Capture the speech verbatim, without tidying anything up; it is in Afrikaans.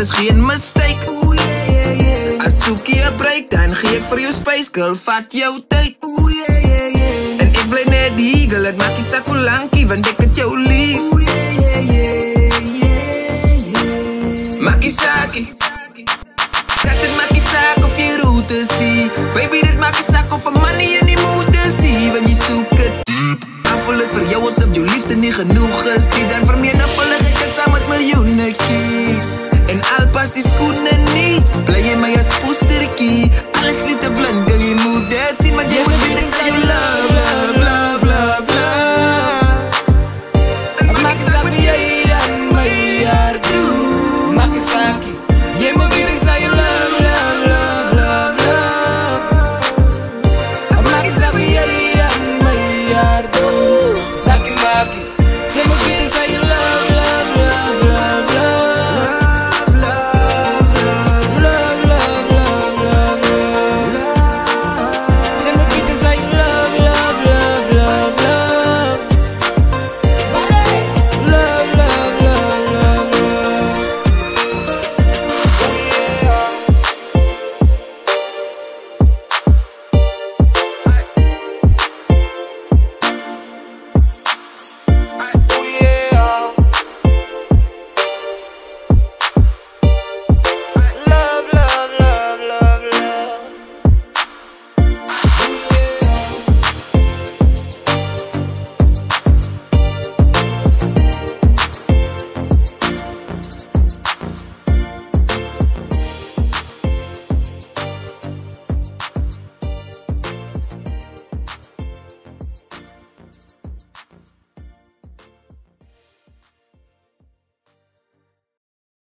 is geen mistake. Oeh, yeah, yeah, yeah. As soek je break, dan gee ek vir jou space, girl, vat jou tyd. Oeh, yeah, yeah, yeah. En ek bly net die, girl, het maak nie saak hoe lankie, want ek het jou lief. Oeh, yeah, yeah, yeah, yeah, yeah. Maak nie saakie, skat, dit maak nie saak of jy route sien. Baby, dit maak nie saak of 'n money in die moed is, want jy soek het diep. Dan voel het vir jou asof jou liefde nie genoeg is, dan vir my